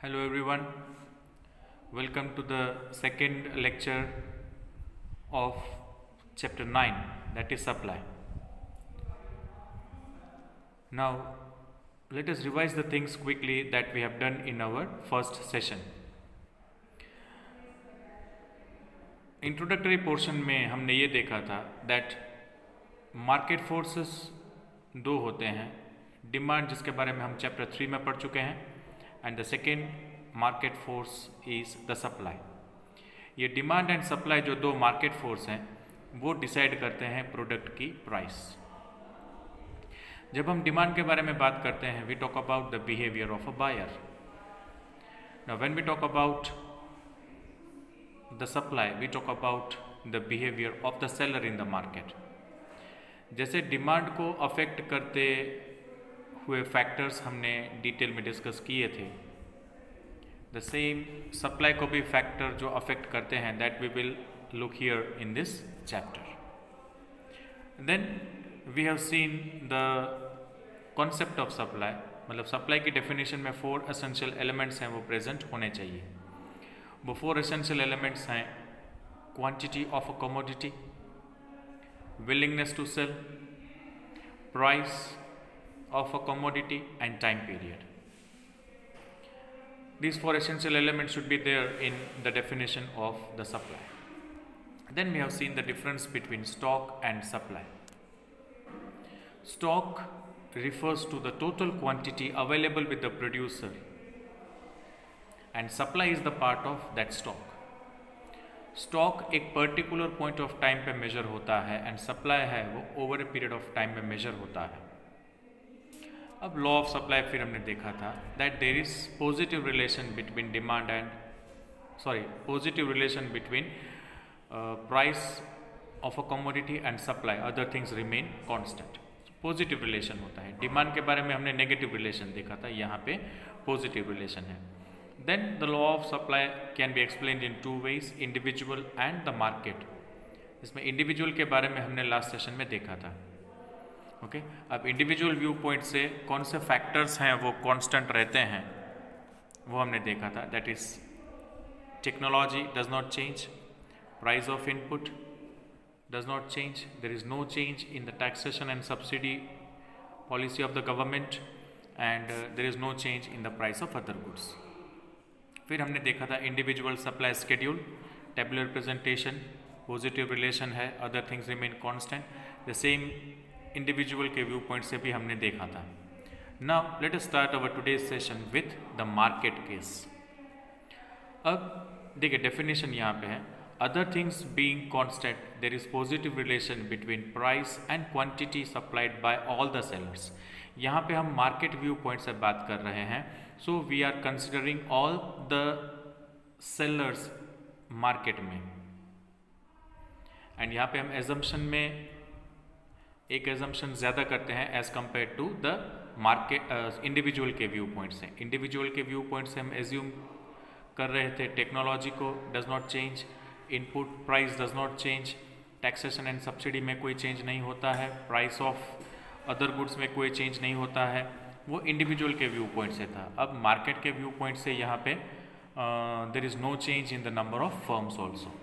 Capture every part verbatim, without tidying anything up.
Hello everyone, welcome to the second lecture of chapter nine, that is supply. Now let us revise the things quickly that we have done in our first session. Introductory portion में हमने ये देखा था that market forces दो होते हैं, demand जिसके बारे में हम चैप्टर थ्री में पढ़ चुके हैं and the second market force is the supply. ये डिमांड एंड सप्लाई जो दो मार्केट फोर्स हैं वो डिसाइड करते हैं प्रोडक्ट की प्राइस. जब हम डिमांड के बारे में बात करते हैं we talk about the behaviour of a buyer. Now when we talk about the supply we talk about the behavior of the seller in the market. जैसे डिमांड को अफेक्ट करते हुए फैक्टर्स हमने डिटेल में डिस्कस किए थे, the same supply को भी फैक्टर जो अफेक्ट करते हैं that we will look here in this chapter. Then we have seen the concept of supply, मतलब सप्लाई की डेफिनेशन में फोर एसेंशियल एलिमेंट्स हैं वो प्रेजेंट होने चाहिए. वो फोर एसेंशियल एलिमेंट्स हैं quantity of a commodity, willingness to sell, price of a commodity and time period. These four essential elements should be there in the definition of the supply. Then we have seen the difference between stock and supply. Stock refers to the total quantity available with the producer and supply is the part of that stock. Stock एक particular point of time पे measure होता है and supply है वो over a period of time में measure होता है. अब law of supply फिर हमने देखा था that there is positive relation between demand and sorry positive relation between uh, price of a commodity and supply, other things remain constant. Positive relation होता है. Demand के बारे में हमने negative relation देखा था, यहाँ पे positive relation है. Then the law of supply can be explained in two ways, individual and the market. इसमें individual के बारे में हमने last session में देखा था. Okay okay? अब individual व्यू पॉइंट से कौन से फैक्टर्स हैं वो कांस्टेंट रहते हैं वो हमने देखा था. That is technology does not change, price of input does not change, there is no change in the taxation and subsidy policy of the government and there is no change in the price of other goods. फिर हमने देखा था individual supply schedule, tabular presentation, positive relation है, other things remain constant. The same individual के view point से भी हमने देखा था. Now let us start our today's session with the market case. अब देखिए डेफिनेशन यहाँ पे है, other things being constant there is positive relation between price and quantity supplied by all the sellers. यहाँ पे हम मार्केट व्यू पॉइंट से बात कर रहे हैं. So we are considering all the sellers market में एंड यहाँ पे हम एजम्पशन में एक एजम्पशन ज़्यादा करते हैं as compare to the market individual के व्यू पॉइंट से. इंडिविजुअल के व्यू पॉइंट से हम एज्यूम कर रहे थे टेक्नोलॉजी को does not change, input price does not change, taxation and subsidy में कोई चेंज नहीं होता है, प्राइस ऑफ अदर गुड्स में कोई चेंज नहीं होता है. वो इंडिविजुअल के व्यू पॉइंट से था. अब मार्केट के व्यू पॉइंट से यहाँ पे there is no change in the number of firms also.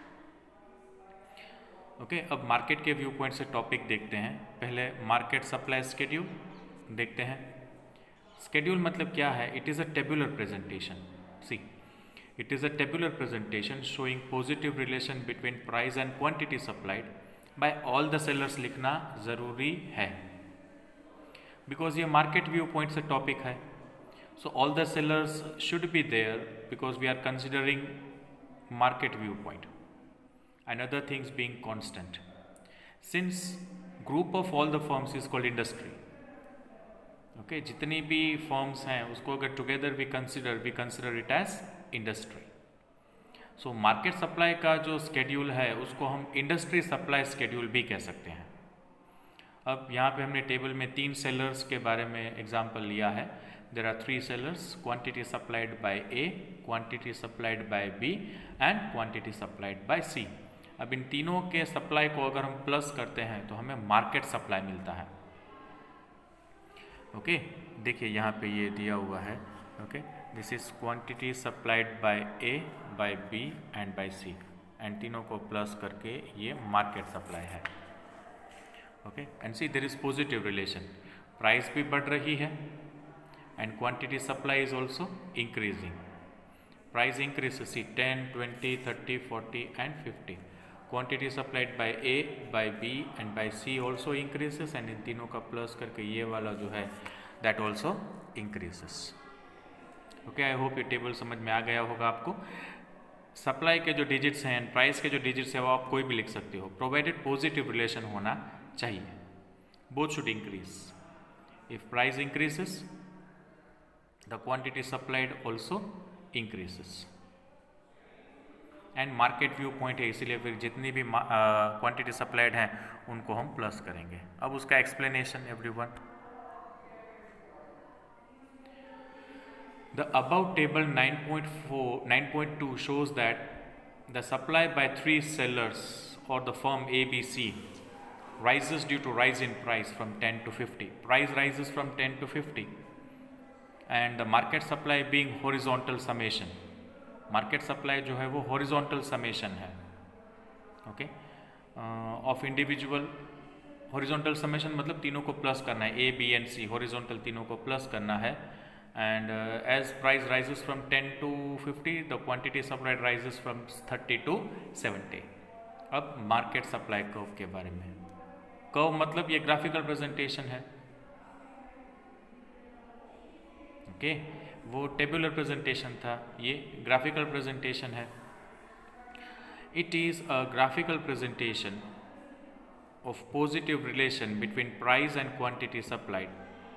Okay, अब मार्केट के व्यू पॉइंट से टॉपिक देखते हैं. पहले मार्केट सप्लाई स्केड्यूल देखते हैं. स्केड्यूल मतलब क्या है? It is a tabular presentation. See, it is a tabular presentation showing positive relation between price and quantity supplied by all the sellers. लिखना ज़रूरी है बिकॉज ये मार्केट व्यू पॉइंट से टॉपिक है. So all the sellers should be there because we are considering market view point and other things being constant. Since group of all the firms is called industry, okay, जितनी भी firms हैं उसको अगर together we consider we consider it as industry. So market supply का जो schedule है उसको हम industry supply schedule भी कह सकते हैं. अब यहाँ पे हमने टेबल में तीन sellers के बारे में एग्जाम्पल लिया है. There are three sellers, quantity supplied by A, quantity supplied by B and quantity supplied by C. अब इन तीनों के सप्लाई को अगर हम प्लस करते हैं तो हमें मार्केट सप्लाई मिलता है. ओके, देखिए यहाँ पे ये दिया हुआ है. Okay, this is quantity supplied by A, by B and by C, and तीनों को प्लस करके ये मार्केट सप्लाई है। Okay, and see there is positive relation, price भी बढ़ रही है and quantity supply is also increasing. Price increase, see ten, twenty, thirty, forty and fifty. Quantity supplied by A, by B and by C also increases, and in तीनों का plus करके ये वाला जो है that also increases. Okay, I hope ये table समझ में आ गया होगा आपको। सप्लाई के जो डिजिट्स हैं एंड प्राइस के जो डिजिट्स हैं वो आप कोई भी लिख सकते हो, प्रोवाइडेड पॉजिटिव रिलेशन होना चाहिए। Both should increase. If price increases the quantity supplied also increases. And market view point है, इसीलिए फिर जितनी भी क्वांटिटी सप्लाइड हैं उनको हम प्लस करेंगे। अब उसका explanation everyone. The above table nine point four, nine point two shows that the supply by three sellers or the firm A B C rises due to rise in price from ten to fifty. Price rises from ten to fifty, and the market supply being horizontal summation. Market supply जो है वो horizontal summation है, okay, uh, of individual. horizontal summation मतलब तीनों को plus करना है, A, B and C, horizontal तीनों को प्लस करना है। And uh, as price rises from ten to fifty, the quantity supplied rises from thirty to seventy. अब मार्केट सप्लाई कर्व के बारे में। कर्व मतलब ये ग्राफिकल प्रेजेंटेशन है, ओके okay? वो टेबुलर प्रेजेंटेशन था, ये ग्राफिकल प्रेजेंटेशन है। It is a graphical presentation of positive relation between price and quantity supplied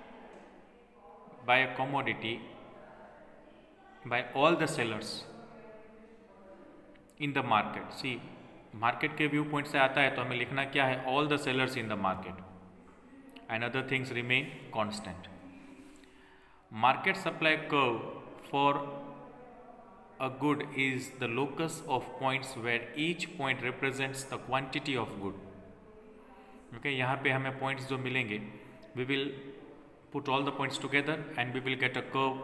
by a commodity by all the sellers in the market. See, market के view point से आता है तो हमें लिखना क्या है, all the sellers in the market, and other things remain constant. Market supply curve for a good is the locus of points where each point represents the quantity of good. Okay, यहाँ पे हमें points जो मिलेंगे, we will put all the points together and we will get a curve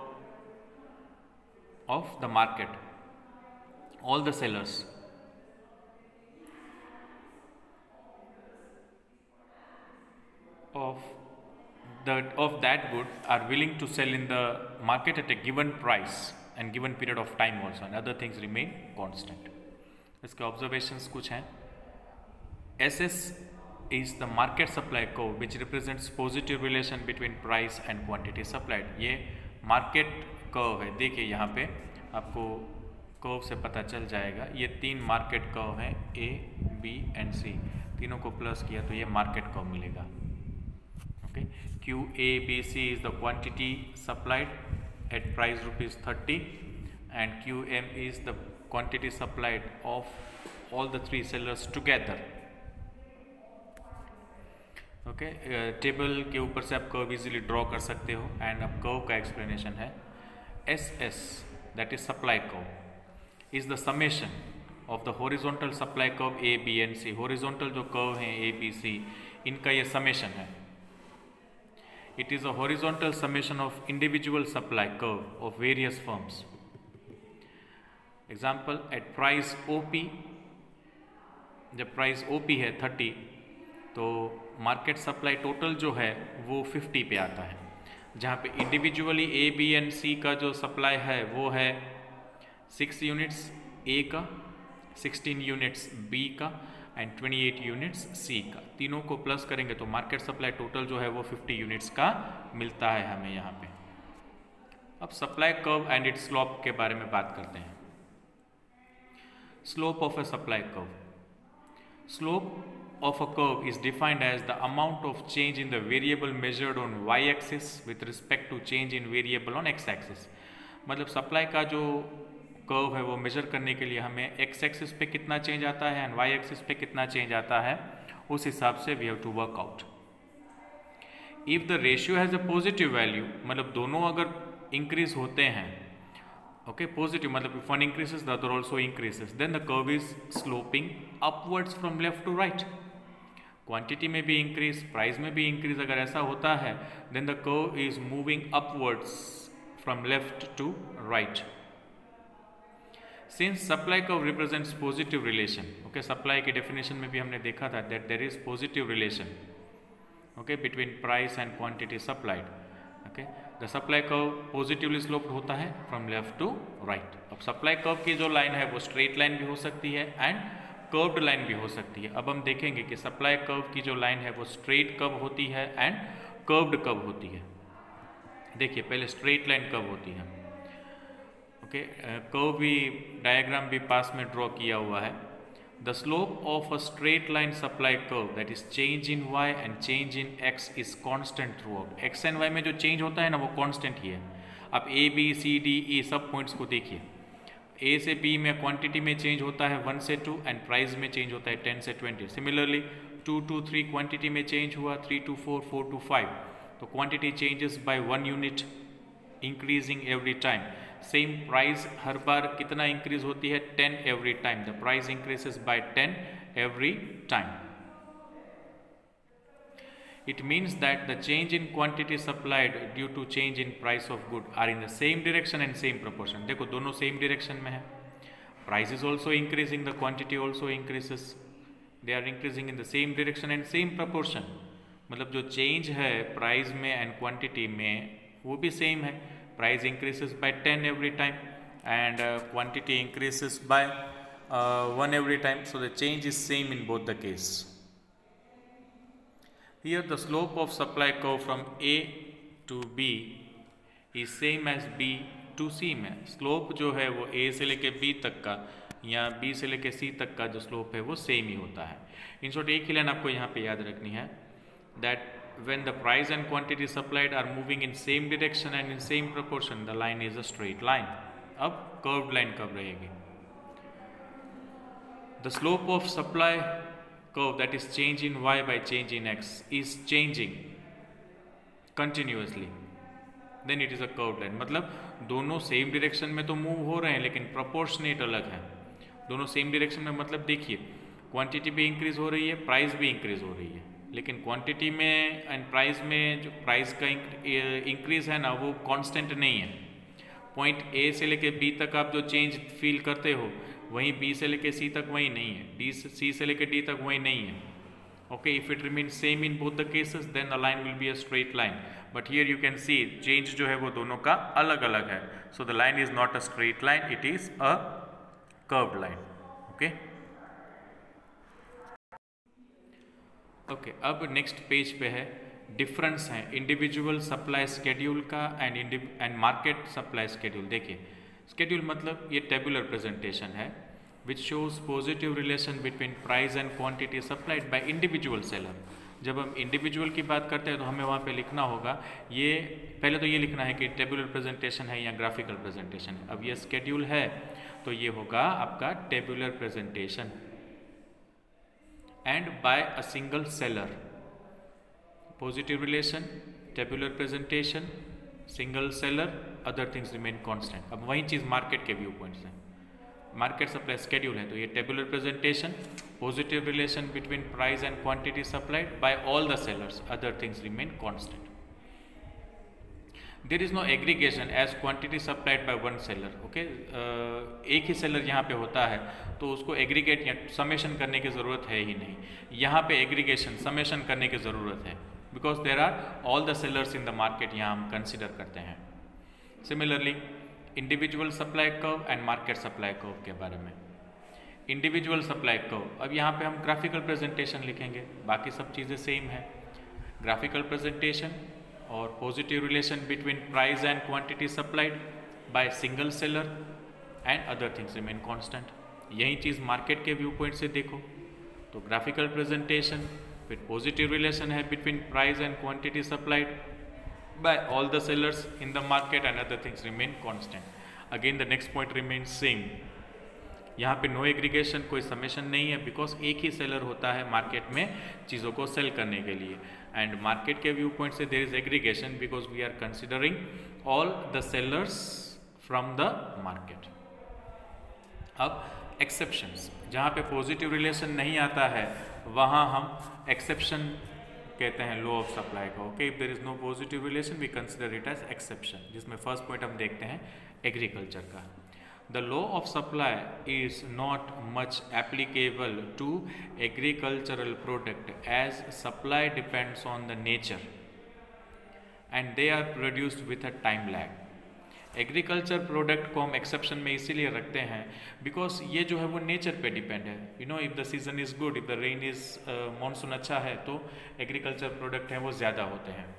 of the market, all the sellers. Of that of that good are willing to sell in the market at a given price and given period of time also, and other things remain constant. इसके observations कुछ हैं। S S is the market supply curve which represents positive relation between price and quantity supplied. ये market curve है, देखिए यहाँ पे आपको curve से पता चल जाएगा। ये तीन मार्केट कर्व हैं, A, B and C, तीनों को प्लस किया तो ये मार्केट कर्व मिलेगा। Okay, Q A B C is the quantity supplied at price rupees thirty, and Q M is the quantity supplied of all the three sellers together. Okay, table के ऊपर से आप curve easily draw कर सकते हो। And अब curve का explanation है। S S that is supply curve is the summation of the horizontal supply curve A B and C. Horizontal जो कर्व हैं ए बी सी, इनका ये समेशन है। It is a horizontal summation of individual supply curve of various firms. Example, at price O P, जब price O P है thirty, तो market supply total जो है वो फिफ्टी पे आता है, जहाँ पे individually A B and C का जो सप्लाई है वो है सिक्स यूनिट्स ए का, सिक्सटीन यूनिट्स बी का and twenty eight units C का। तीनों को प्लस करेंगे तो मार्केट सप्लाई टोटल जो है वो फिफ्टी यूनिट्स का मिलता है हमें यहाँ पे। अब supply curve and its slope के बारे में बात करते हैं। Slope of a supply curve. Slope of a curve is defined as the amount of change in the variable measured on y-axis with respect to change in variable on x-axis. मतलब supply का जो curve है वो major करने के लिए हमें x axis पे कितना चेंज आता है एंड y एक्सिस पे कितना चेंज आता है, उस हिसाब से we have to work out. If the ratio has a positive value, मतलब दोनों अगर इंक्रीज होते हैं, ओके, पॉजिटिव मतलब if one increases the other also increases, then the curve is sloping upwards from left to right. Quantity में भी increase, price में भी इंक्रीज अगर ऐसा होता है, then the curve is moving upwards from left to right. Since supply curve represents positive relation, okay, supply के definition में भी हमने देखा था that there is positive relation, okay, between price and quantity supplied, okay. The supply curve positively sloped होता है from left to right. अब supply curve की जो line है वो straight line भी हो सकती है and curved line भी हो सकती है. अब हम देखेंगे कि supply curve की जो line है वो straight कब होती है and curved कब होती है. देखिए पहले straight line कब होती है, ओके, कर्व भी डायग्राम भी पास में ड्रॉ किया हुआ है. The slope of a straight line supply curve that is change in Y and change in X is constant throughout. X and Y में जो चेंज होता है ना वो कांस्टेंट ही है. अब ए बी सी डी ई सब पॉइंट्स को देखिए. ए से बी में क्वांटिटी में चेंज होता है वन से टू एंड प्राइस में चेंज होता है टेन से twenty. Similarly two to three quantity में चेंज हुआ, three to four, four to five, तो quantity changes by one unit increasing every time. Same price हर बार कितना इंक्रीज होती है, ten every time. The price increases by ten every time. It means that the change in quantity supplied due to change in price of good are in the same direction and same proportion. देखो दोनों same direction में है. Price is also increasing, the quantity also increases. They are increasing in the same direction and same proportion. मतलब जो change है price में and quantity में वो भी सेम है. Price increases by ten every time and uh, quantity increases by uh, one every time. So the change is same in both the case. Here the slope of supply curve from A to B is same as B to C में. Slope जो है वो A से लेके B तक का या B से लेके C तक का जो slope है वो same ही होता है. In short एक ही लाइन आपको यहाँ पे याद रखनी है that when the price and quantity supplied are moving in same direction and in same proportion, the line is a straight line. अब curved line कब रहेगी? The slope of supply curve that is change in y by change in x is changing continuously. Then it is a curved line. मतलब दोनों same direction में तो move हो रहे हैं लेकिन proportionate अलग है. दोनों same direction में मतलब देखिए quantity भी increase हो रही है, price भी increase हो रही है, लेकिन क्वांटिटी में एंड प्राइस में जो प्राइस का इंक्रीज है ना वो कांस्टेंट नहीं है. पॉइंट ए से लेके बी तक आप जो चेंज फील करते हो वहीं बी से लेके सी तक वही नहीं है, डी से सी से लेके डी तक वही नहीं है. Okay, if it remain same in both the cases then the line will be a straight line. But here you can see change जो है वो दोनों का अलग अलग है. So the line is not a straight line, it is a curved line. Okay okay okay, अब next page पे है डिफरेंस है इंडिविजुअल सप्लाई स्केड्यूल का and and market supply schedule. देखिए स्केड्यूल मतलब ये टेबुलर प्रेजेंटेशन है which shows positive relation between price and quantity supplied by individual seller. जब हम इंडिविजुअल की बात करते हैं तो हमें वहाँ पे लिखना होगा, ये पहले तो ये लिखना है कि टेबुलर प्रेजेंटेशन है या ग्राफिकल प्रेजेंटेशन है. अब ये स्केड्यूल है तो ये होगा आपका tabular presentation and by a single seller. Positive relation, tabular presentation, single seller, other things remain constant. अब वही चीज़ मार्केट के व्यू पॉइंट्स हैं. मार्केट सप्लाई स्केड्यूल है तो ये tabular presentation, positive relation between price and quantity supplied by all the sellers, other things remain constant. There is no aggregation as quantity supplied by one seller. Okay, एक ही seller यहाँ पे होता है तो उसको एग्रीगेट या समेशन करने की ज़रूरत है ही नहीं. यहाँ पे एग्रीगेशन समेशन करने की ज़रूरत है because there are all the sellers in the market यहाँ हम कंसिडर करते हैं. Similarly individual supply curve and market supply curve के बारे में. इंडिविजुअल सप्लाई कर्व, अब यहाँ पे हम ग्राफिकल प्रेजेंटेशन लिखेंगे, बाकी सब चीज़ें सेम है. ग्राफिकल प्रेजेंटेशन और positive relation between price and quantity supplied by single seller and other things remain constant. यही चीज़ मार्केट के व्यू पॉइंट से देखो तो graphical presentation with positive relation है between price and quantity supplied by all the sellers in the market and other things remain constant. Again the next point remain same. यहाँ पे no aggregation, कोई summation नहीं है because एक ही seller होता है मार्केट में चीज़ों को सेल करने के लिए. एंड मार्केट के व्यू पॉइंट से there is aggregation because we are considering all the sellers from the market. अब एक्सेप्शंस, जहाँ पे पॉजिटिव रिलेशन नहीं आता है वहाँ हम एक्सेप्शन कहते हैं लॉ ऑफ सप्लाई का। Okay, if there is no positive relation we consider it as exception, जिसमें फर्स्ट पॉइंट हम देखते हैं एग्रीकल्चर का। The law of supply is not much applicable to agricultural product as supply depends on the nature and they are produced with a time lag. Agriculture product को हम exception में इसीलिए रखते हैं बिकॉज ये जो है वो नेचर पे डिपेंड है। You know, if the season is good, if the rain is monsoon अच्छा है तो एग्रीकल्चर प्रोडक्ट हैं वो ज़्यादा होते हैं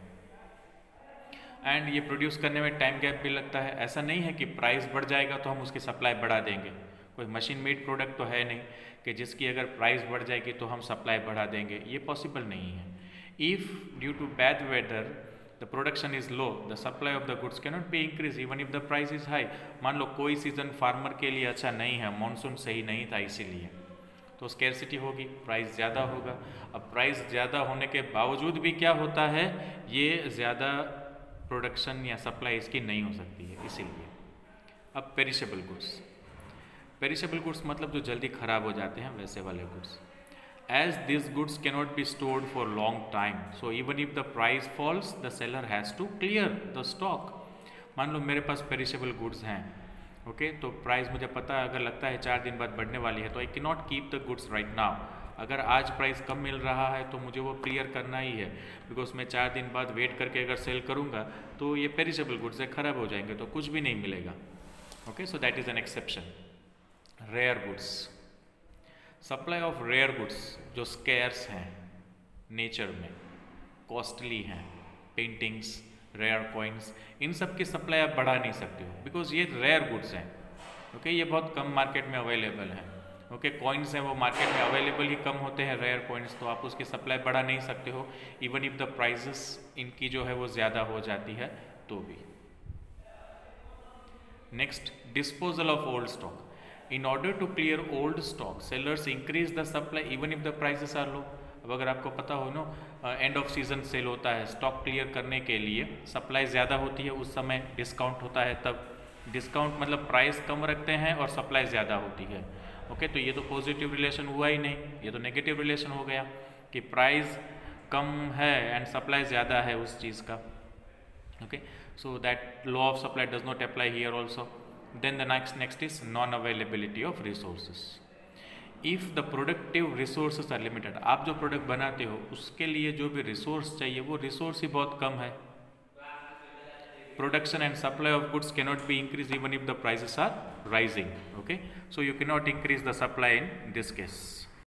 एंड ये प्रोड्यूस करने में टाइम गैप भी लगता है। ऐसा नहीं है कि प्राइस बढ़ जाएगा तो हम उसकी सप्लाई बढ़ा देंगे। कोई मशीन मेड प्रोडक्ट तो है नहीं कि जिसकी अगर प्राइस बढ़ जाएगी तो हम सप्लाई बढ़ा देंगे, ये पॉसिबल नहीं है। If due to bad weather the production is low, the supply of the goods cannot be increased even if the price is high। मान लो कोई सीज़न फार्मर के लिए अच्छा नहीं है, मानसून सही नहीं था इसीलिए, तो स्कैरसिटी होगी, प्राइस ज़्यादा होगा। अब प्राइस ज़्यादा होने के बावजूद भी क्या होता है, ये ज़्यादा प्रोडक्शन या सप्लाई इसकी नहीं हो सकती है, इसीलिए। अब पेरिशेबल गुड्स, पेरिशेबल गुड्स मतलब जो जल्दी ख़राब हो जाते हैं वैसे वाले goods. As these goods cannot be stored for long time, so even if the price falls, the seller has to clear the stock। मान लो मेरे पास पेरिशेबल गुड्स हैं, ओके okay? तो प्राइस मुझे पता है अगर लगता है चार दिन बाद बढ़ने वाली है तो I can not keep the goods right now. अगर आज प्राइस कम मिल रहा है तो मुझे वो क्लियर करना ही है, बिकॉज मैं चार दिन बाद वेट करके अगर सेल करूँगा तो ये पेरिशेबल गुड्स है, ख़राब हो जाएंगे तो कुछ भी नहीं मिलेगा। Okay, so that is an exception. Rare goods, supply of rare goods जो स्केर्स हैं नेचर में, कॉस्टली हैं, पेंटिंग्स, रेयर कॉइन्स, इन सब की सप्लाई आप बढ़ा नहीं सकते हो बिकॉज ये रेयर गुड्स हैं। ओके, ये बहुत कम मार्केट में अवेलेबल हैं। ओके, कॉइन्स हैं वो मार्केट में अवेलेबल ही कम होते हैं, रेयर कॉइन्स, तो आप उसकी सप्लाई बढ़ा नहीं सकते हो इवन इफ द प्राइसेस इनकी जो है वो ज़्यादा हो जाती है तो भी। Next, disposal of old stock. In order to clear old stock, sellers increase the supply even if the prices are low। अब अगर आपको पता हो नो, एंड ऑफ सीजन सेल होता है, स्टॉक क्लियर करने के लिए सप्लाई ज़्यादा होती है, उस समय डिस्काउंट होता है। तब डिस्काउंट मतलब प्राइस कम रखते हैं और सप्लाई ज़्यादा होती है। ओके, तो ये तो पॉजिटिव रिलेशन हुआ ही नहीं, ये तो नेगेटिव रिलेशन हो गया कि प्राइस कम है एंड सप्लाई ज़्यादा है उस चीज़ का। Okay, so that law of supply does not apply here also. Then the next next is non-availability of resources। If the productive resources are limited, आप जो प्रोडक्ट बनाते हो उसके लिए जो भी रिसोर्स चाहिए वो रिसोर्स ही बहुत कम है। Production and supply of goods cannot be increased even if the prices are rising। Okay, so you cannot increase the supply in this case।